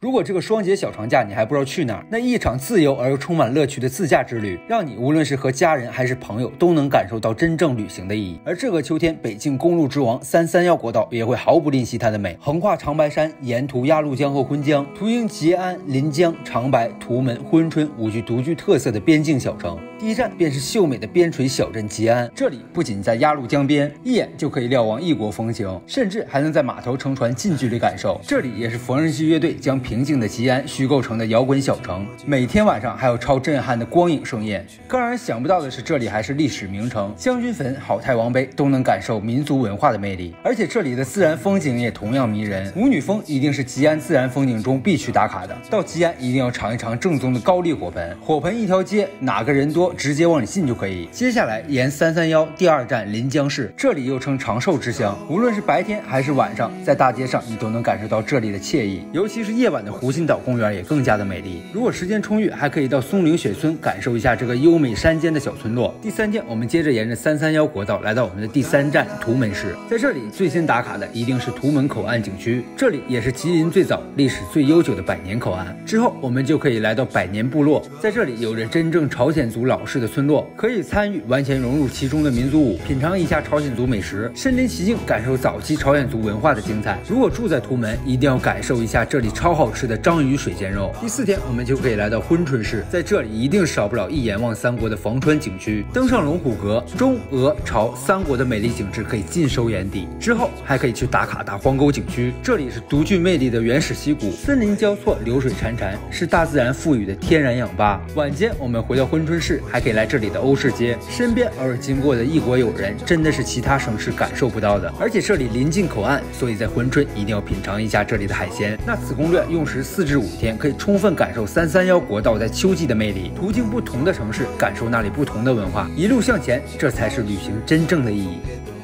如果这个双节小长假你还不知道去哪儿，那一场自由而又充满乐趣的自驾之旅，让你无论是和家人还是朋友都能感受到真正旅行的意义。而这个秋天，北京公路之王331国道也会毫不吝惜它的美，横跨长白山，沿途鸭绿江和浑江，途经吉安、临江、长白、图门、珲春5句独具特色的边境小城。第一站便是秀美的边陲小镇吉安，这里不仅在鸭绿江边，一眼就可以瞭望异国风情，甚至还能在码头乘船近距离感受。这里也是缝纫机乐队将平静的吉安虚构成的摇滚小城，每天晚上还有超震撼的光影盛宴。更让人想不到的是，这里还是历史名城，将军坟、好太王碑都能感受民族文化的魅力。而且这里的自然风景也同样迷人，舞女峰一定是吉安自然风景中必须打卡的。到吉安一定要尝一尝正宗的高丽火盆，火盆一条街，哪个人多直接往里进就可以。接下来沿331第二站临江市，这里又称长寿之乡，无论是白天还是晚上，在大街上你都能感受到这里的惬意，尤其是夜晚的湖心岛公园也更加的美丽。如果时间充裕，还可以到松陵雪村感受一下这个优美山间的小村落。第三天，我们接着沿着331国道来到我们的第3站图门市，在这里最先打卡的一定是图门口岸景区，这里也是吉林最早、历史最悠久的百年口岸。之后我们就可以来到百年部落，在这里有着真正朝鲜族老式的村落，可以参与完全融入其中的民族舞，品尝一下朝鲜族美食，身临其境感受早期朝鲜族文化的精彩。如果住在图门，一定要感受一下这里超好吃的章鱼水煎肉。第4天，我们就可以来到珲春市，在这里一定少不了一眼望三国的房川景区，登上龙虎阁，中俄朝三国的美丽景致可以尽收眼底。之后还可以去打卡大荒沟景区，这里是独具魅力的原始溪谷，森林交错，流水潺潺，是大自然赋予的天然氧吧。晚间我们回到珲春市，还可以来这里的欧市街，身边偶尔经过的异国友人，真的是其他省市感受不到的。而且这里临近口岸，所以在珲春一定要品尝一下这里的海鲜。那此攻略用时4至5天，可以充分感受331国道在秋季的魅力，途经不同的城市，感受那里不同的文化，一路向前，这才是旅行真正的意义。